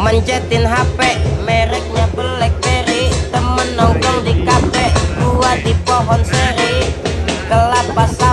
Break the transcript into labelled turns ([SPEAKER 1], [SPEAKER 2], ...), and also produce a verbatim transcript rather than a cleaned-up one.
[SPEAKER 1] mancetin H P mereknya BlackBerry. Temen nongkrong di kafe, gua di pohon seri kelapa sawit.